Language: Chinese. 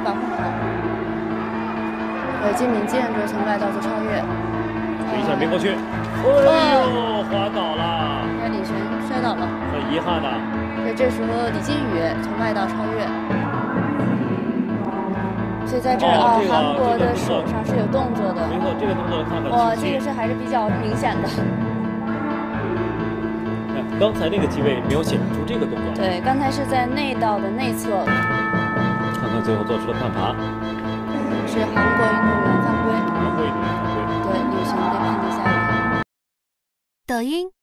把控好。金敏健这从外倒座超越， 这一下没过去，哎呦，滑倒了。 李璇摔倒了， 很遗憾的。 对，这时候李金宇从外倒超越。所以在这儿韩国的手上是有动作的。 没错，这个动作看看。 哇，这个是还是比较明显的。 刚才那个机位没有显示出这个动作。 对，刚才是在内道的内侧。 看看最后做出的判罚。 是韩国运动员犯规。 韩国运动员犯规。 对，李璇被判定下场。 抖音。